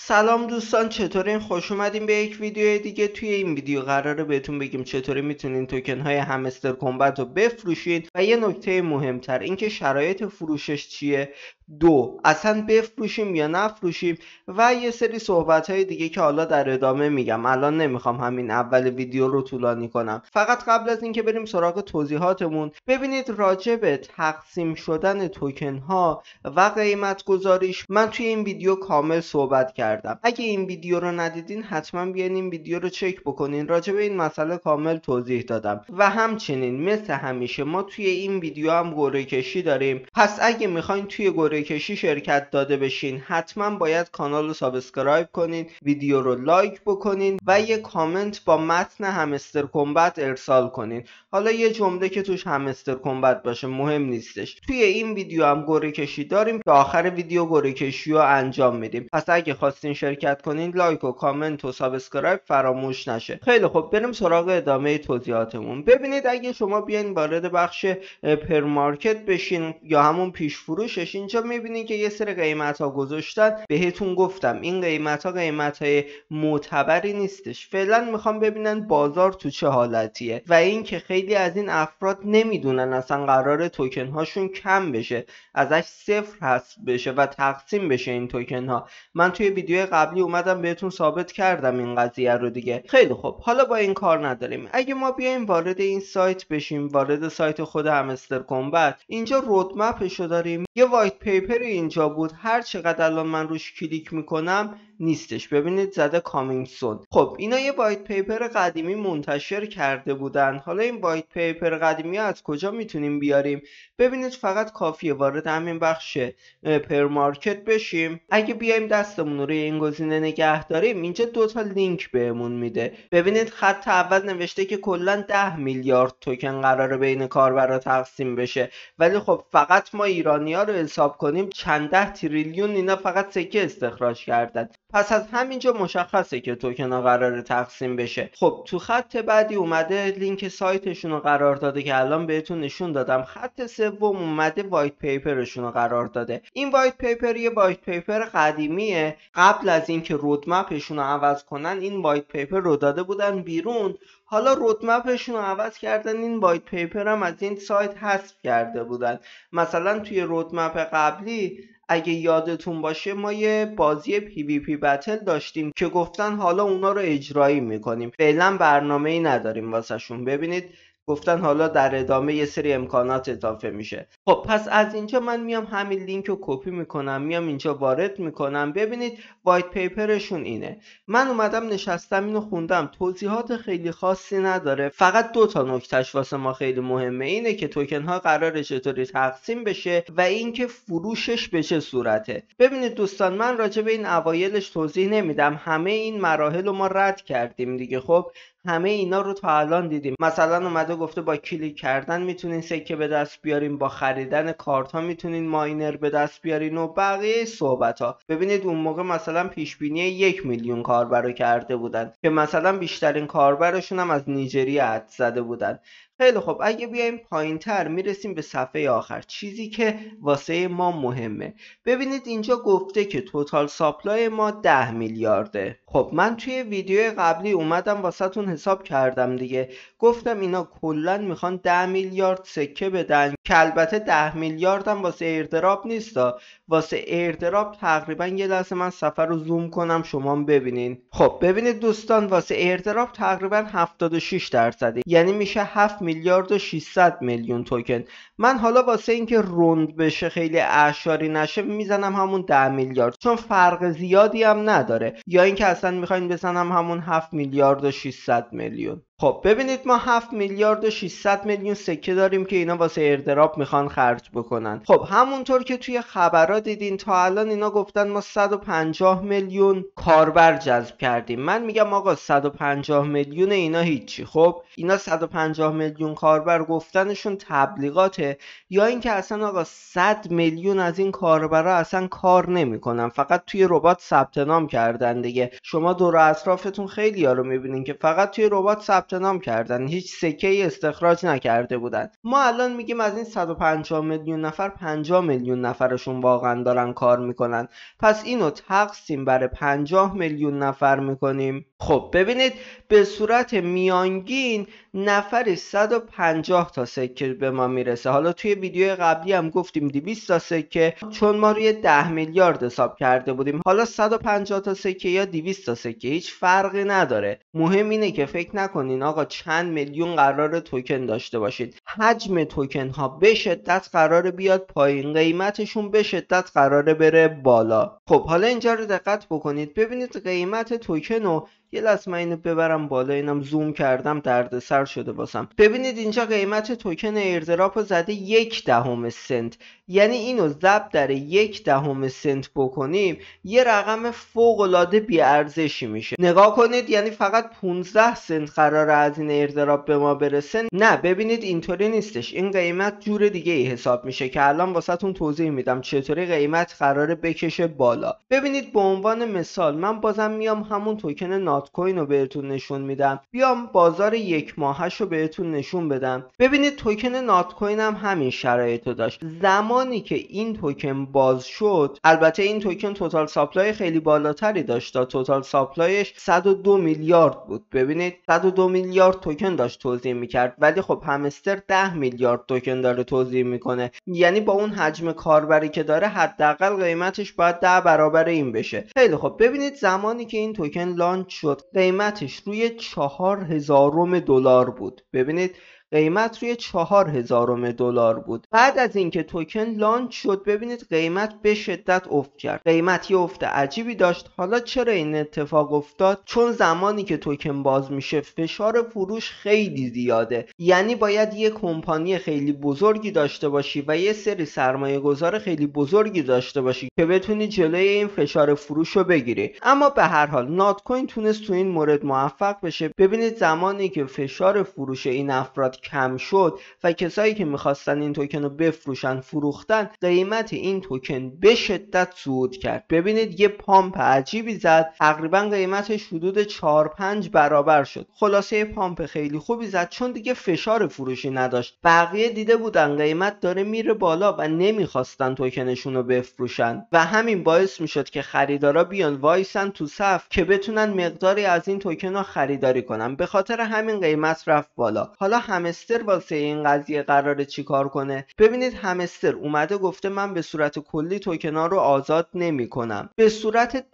سلام دوستان، چطورین؟ خوش اومدین به یک ویدیو دیگه. توی این ویدیو قراره بهتون بگیم چطوری میتونین توکن های همستر کامبت رو بفروشین و یه نکته مهمتر اینکه شرایط فروشش چیه، اصلا بفروشیم یا نفروشیم و یه سری صحبت های دیگه که حالا در ادامه میگم. الان نمیخوام همین اول ویدیو رو طولانی کنم. فقط قبل از اینکه بریم سراغ توضیحاتمون، ببینید راجع به تقسیم شدن توکن ها و قیمت گذاریش من توی این ویدیو کامل صحبت کردم. اگه این ویدیو رو ندیدین حتما بیاین این ویدیو رو چک بکنین. راجع به این مسئله کامل توضیح دادم و همچنین مثل همیشه ما توی این ویدیو هم قرعه کشی داریم. پس اگه میخواین توی قرعه کشی شرکت داده بشین حتما باید کانال رو سابسکرایب کنین، ویدیو رو لایک بکنین و یه کامنت با متن همستر کامبت ارسال کنین. حالا یه جمله که توش همستر کامبت باشه مهم نیستش. توی این ویدیو هم قرعه کشی داریم که آخر ویدیو قرعه کشی رو انجام میدیم. پس اگه خواستین شرکت کنین لایک و کامنت و سابسکرایب فراموش نشه. خیلی خب، بریم سراغ ادامه توضیحاتمون. ببینید اگه شما بیاین وارد بخش پرمارکت بشین یا همون پیش فروشش، اینجا میبینید که یه سری قیمت ها گذاشتن. بهتون گفتم این قیمت ها قیمت های معتبری نیستش. فعلا میخوام ببینن بازار تو چه حالتیه و اینکه خیلی از این افراد نمیدونن اصلا قرار توکن هاشون کم بشه، ازش صفر حذف بشه و تقسیم بشه این توکن ها. من توی ویدیو قبلی اومدم بهتون ثابت کردم این قضیه رو دیگه. خیلی خب، حالا با این کار نداریم. اگه ما بیایم وارد این سایت بشیم، وارد سایت خود همستر کامبت، اینجا رودمپشو داریم. یه وایت پیپر اینجا بود، هر چقدر الان من روش کلیک میکنم نیستش. ببینید زده کامینگ سون. خب اینا یه وایت پیپر قدیمی منتشر کرده بودن. حالا این وایت پیپر قدیمی از کجا میتونیم بیاریم؟ ببینید فقط کافیه وارد همین بخش پرمارکت بشیم. اگه بیایم دستمون رو روی این گزینه نگه داریم، اینجا 2 لینک بهمون میده. ببینید خط اول نوشته که کلا 10 میلیارد توکن قراره بین کاربرا تقسیم بشه، ولی خب فقط ما ایرانی‌ها رو حساب کنیم چند ده تریلیون اینا فقط سکه استخراج کردن. پس از همینجا مشخصه که توکن ها قراره تقسیم بشه. خب تو خط بعدی اومده لینک سایتشون رو قرار داده که الان بهتون نشون دادم. خط سوم اومده وایت پیپرشون رو قرار داده. این وایت پیپر یه وایت پیپر قدیمیه. قبل از اینکه رودمپشون رو عوض کنن این وایت پیپر رو داده بودن بیرون. حالا رودمپشون رو عوض کردن، این وایت پیپر هم از این سایت حذف کرده بودن. مثلا توی رودمپ قبلی اگه یادتون باشه ما یه بازی پی وی پی بتل داشتیم که گفتن حالا اونا رو اجرایی میکنیم. فعلا برنامه‌ای نداریم واسه شون. ببینید گفتن حالا در ادامه یه سری امکانات اضافه میشه. خب پس از اینجا من میام همین لینک رو کپی میکنم، میام اینجا وارد میکنم. ببینید وایت پیپرشون اینه. من اومدم نشستم اینو خوندم. توضیحات خیلی خاصی نداره، فقط 2 نکتهش واسه ما خیلی مهمه. اینه که توکن ها قراره چطوری تقسیم بشه و اینکه فروشش به چه صورته. ببینید دوستان، من راجع به این اوایلش توضیح نمیدم. همه این مراحل رو ما رد کردیم دیگه. خب همه اینا رو تا الان دیدیم. مثلا اومده گفته با کلیک کردن میتونین سکه به دست بیارین، با خریدن کارت ها میتونین ماینر به دست بیارین و بقیه صحبت ها. ببینید اون موقع مثلا پیش بینی 1 میلیون کاربر رو کرده بودن که مثلا بیشترین کاربرشون هم از نیجریه حدس زده بودن. خیلی خب، اگه بیایم پایین تر میرسیم به صفحه آخر، چیزی که واسه ما مهمه. ببینید اینجا گفته که توتال ساپلای ما 10 میلیارده. خب من توی ویدیو قبلی اومدم واسه تون حساب کردم دیگه. گفتم اینا کلن میخوان 10 میلیارد سکه بدن که البته 10 میلیارد هم واسه ایردراپ نیستا. واسه ایردراپ تقریبا یه لحظه من صفحه رو زوم کنم شما ببینین. خب ببینید دوستان، واسه ایردراپ تقریبا 76%، یعنی میشه 7 میلیارد و 600 میلیون توکن. من حالا واسه اینکه روند بشه خیلی اعشاری نشه میزنم همون 10 میلیارد، چون فرق زیادی هم نداره. یا اینکه اصلا میخواین بزنم همون 7 میلیارد و 600 میلیون. خب ببینید ما 7 میلیارد و 600 میلیون سکه داریم که اینا واسه ایردراپ میخوان خرج بکنن. خب همونطور که توی خبرات دیدین تا الان اینا گفتن ما 150 میلیون کاربر جذب کردیم. من میگم آقا 150 میلیون اینا هیچی. خب اینا 150 میلیون کاربر گفتنشون تبلیغاته، یا اینکه اصلا آقا 100 میلیون از این کاربرا اصلا کار نمیکنن، فقط توی ربات ثبت نام کردن دیگه. شما دور اطرافتون خیلی ها رو میبینین که فقط توی ربات ثبت ثبت نام کردن، هیچ سکه ای استخراج نکرده بودن. ما الان میگیم از این 150 میلیون نفر 50 میلیون نفرشون واقعا دارن کار میکنن، پس اینو تقسیم بر 50 میلیون نفر میکنیم. خب ببینید به صورت میانگین نفری 150 تا سکه به ما میرسه. حالا توی ویدیو قبلی هم گفتیم 200 تا سکه، چون ما روی 10 میلیارد حساب کرده بودیم. حالا 150 تا سکه یا 200 تا سکه هیچ فرقی نداره. مهم اینه که فکر نکنین آقا چند میلیون قرار توکن داشته باشید. حجم توکن ها به شدت قراره بیاد پایین، قیمتشون به شدت قراره بره بالا. خب حالا اینجا رو دقت بکنید، ببینید قیمت توکن رو یه لحظه من اینو ببرم بالا، اینم زوم کردم دردسر شده واسم. ببینید اینجا قیمت توکن ایردراپ زده 0.1 سنت، یعنی اینو ضرب در 0.1 سنت بکنیم یه رقم فوق العاده بی ارزشی میشه. نگاه کنید، یعنی فقط 15 سنت قراره از این ایردراپ به ما برسه. نه ببینید اینطوری نیستش، این قیمت جور دیگه ای حساب میشه که الان واسهتون توضیح میدم چطوری قیمت قراره بکشه بالا. ببینید به عنوان مثال من بازم میام همون توکن نات کوین رو بهتون نشون میدم، بیام بازار یک ماهش رو بهتون نشون بدم. ببینید توکن نات کوین هم همین شرایط رو داشت. زمانی که این توکن باز شد، البته این توکن توتال ساپلای خیلی بالاتری داشت، توتال ساپلایش 102 میلیارد بود. ببینید 102 میلیارد توکن داشت توزیع میکرد، ولی خب همستر 10 میلیارد توکن داره توزیع میکنه، یعنی با اون حجم کاربری که داره حداقل قیمتش باید 10 برابر این بشه. خیلی خب ببینید زمانی که این توکن لانچ شد قیمتش روی 4000 دلار بود. ببینید قیمت روی 4000 دلار بود. بعد از اینکه توکن لانچ شد ببینید قیمت به شدت افت کرد، قیمت یه افت عجیبی داشت. حالا چرا این اتفاق افتاد؟ چون زمانی که توکن باز میشه فشار فروش خیلی زیاده، یعنی باید یه کمپانی خیلی بزرگی داشته باشی و یه سری سرمایه گذار خیلی بزرگی داشته باشی که بتونی جلوی این فشار فروش رو بگیری. اما به هر حال نات کوین تونست تو این مورد موفق بشه. ببینید زمانی که فشار فروش این افراد کم شد و کسایی که میخواستن این توکن رو بفروشن فروختن، قیمت این توکن به شدت صعود کرد. ببینید یه پامپ عجیبی زد، تقریبا قیمتش حدود 4-5 برابر شد. خلاصه پامپ خیلی خوبی زد چون دیگه فشار فروشی نداشت. بقیه دیده بودن قیمت داره میره بالا و نمیخواستن توکنشون رو بفروشن و همین باعث میشد که خریدارا بیان وایسن تو صف که بتونن مقداری از این توکن رو خریداری کنن. به خاطر همین قیمت رفت بالا. حالا همستر واسه این قضیه قراره چیکار کنه؟ ببینید همستر اومده گفته من به صورت کلی توکنا رو آزاد نمی‌کنم، به صورت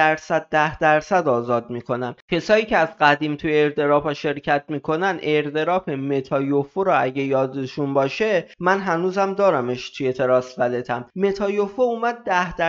10% آزاد میکنم. کسایی که از قدیم تو ایردراپ شرکت میکنن، ایردراپ متایوفو رو اگه یادشون باشه، من هنوزم دارمش توی تراس والتم. متایوفو اومد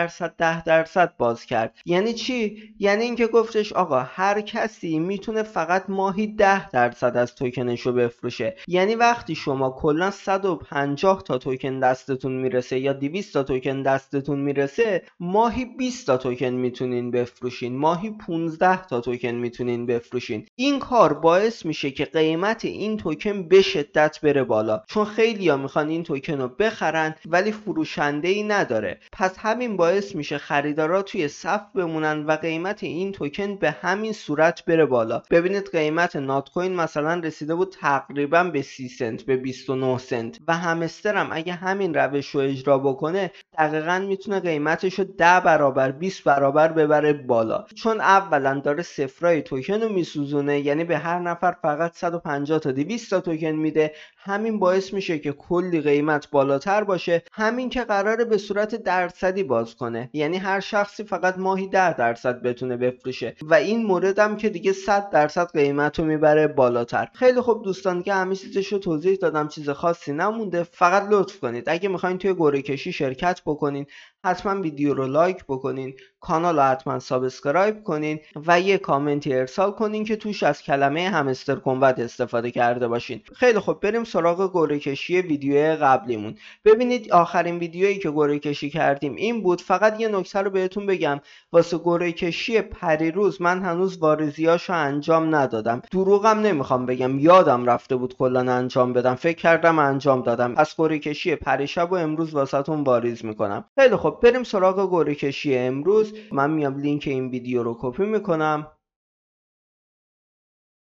10% باز کرد. یعنی چی؟ یعنی اینکه گفتش آقا هر کسی میتونه فقط ماهی 10% از توکنش رو بفروشه. یعنی وقتی شما کلا 150 تا توکن دستتون میرسه یا 200 تا توکن دستتون میرسه، ماهی 20 تا توکن میتونین بفروشین، ماهی 15 تا توکن میتونین بفروشین. این کار باعث میشه که قیمت این توکن به شدت بره بالا، چون خیلیا میخوان این توکن رو بخرن ولی فروشنده ای نداره. پس همین باعث میشه خریدارا توی صف بمونن و قیمت این توکن به همین صورت بره بالا. ببینید قیمت نات کوین مثلا رسیده بود تقریبا به 30 سنت، به 29 سنت و همستر هم اگه همین روش رو اجرا بکنه دقیقاً میتونه قیمتش رو 10 برابر 20 برابر ببره بالا، چون اولا داره صفرای توکن رو میسوزونه، یعنی به هر نفر فقط 150 تا 200 تا توکن میده. همین باعث میشه که کلی قیمت بالاتر باشه. همین که قراره به صورت درصدی باز کنه، یعنی هر شخصی فقط ماهی 10% بتونه بفروشه و این مورد هم که دیگه 100% قیمت رو میبره بالاتر. خیلی خوب دوستان که همه چیزش رو توضیح دادم، چیز خاصی نمونده. فقط لطف کنید اگه میخواین توی قرعه کشی شرکت بکنین حتما ویدیو رو لایک بکنین، کانال رو حتما سابسکرایب کنین و یه کامنتی ارسال کنین که توش از کلمه همستر کمبت استفاده کرده باشین. خیلی خوب بریم سراغ قرعه کشی ویدیو قبلیمون. ببینید آخرین ویدیویی که قرعه کشی کردیم این بود. فقط یه نکته رو بهتون بگم، واسه قرعه کشی پریروز من هنوز واریزیاشو انجام ندادم. دروغم نمیخوام بگم، یادم رفته بود کلا انجام بدم، فکر کردم انجام دادم. از قرعه کشی پریشب و امروز واسهتون واریز میکنم. خیلی خب بریم سراغ قرعه کشی امروز. من میام لینک این ویدیو رو کپی میکنم.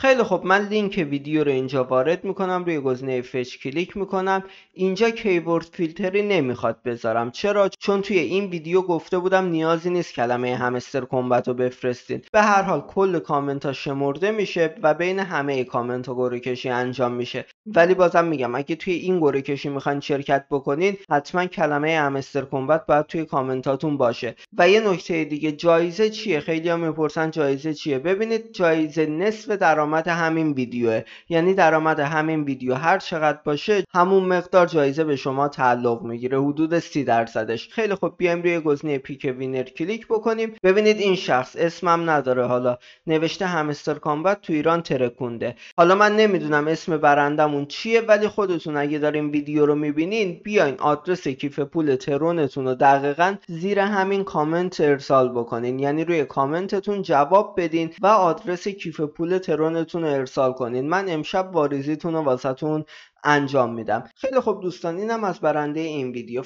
خیلی خب، من لینک ویدیو رو اینجا وارد میکنم، روی گزینه فچ کلیک میکنم. اینجا کیورد فیلتری نمیخواد بذارم. چرا؟ چون توی این ویدیو گفته بودم نیازی نیست کلمه همستر کامبت رو بفرستین. به هر حال کل کامنت ها شمرده میشه و بین همه کامنت ها گروه کشی انجام میشه. ولی بازم میگم اگه توی این گروه کشی میخواین شرکت بکنین، حتما کلمه همستر کامبت باید توی کامنتاتون باشه. و یه نکته دیگه، جایزه چیه؟ خیلی‌ها میپرسن جایزه چیه. ببینید، جایزه نصف درآمد همین ویدیوه. یعنی درآمد همین ویدیو هر چقدر باشه، همون مقدار جایزه به شما تعلق میگیره، حدود 30%ش. خیلی خب، بیایم روی گزینه پیک وینر کلیک بکنیم. ببینید این شخص اسمم نداره، حالا نوشته همستر کامبت تو ایران ترکونده. حالا من نمیدونم اسم برندمون چیه، ولی خودتون اگه دارین ویدیو رو میبینین، بیاین آدرس کیف پول ترونتون رو دقیقاً زیر همین کامنت ارسال بکنین. یعنی روی کامنتتون جواب بدین و آدرس کیف پول ترونتون رو ارسال کنین. من امشب واریزیتون رو واسهتون انجام میدم. خیلی خوب دوستان، اینم از برنده این ویدیو.